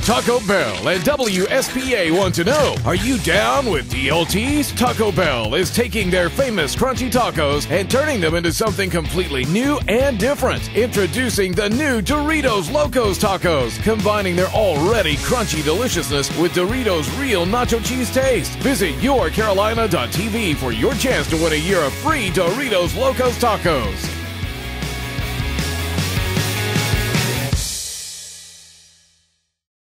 Taco Bell and WSPA want to know, are you down with DLTs? Taco Bell is taking their famous crunchy tacos and turning them into something completely new and different. Introducing the new Doritos Locos Tacos, combining their already crunchy deliciousness with Doritos' real nacho cheese taste. Visit yourcarolina.tv for your chance to win a year of free Doritos Locos Tacos.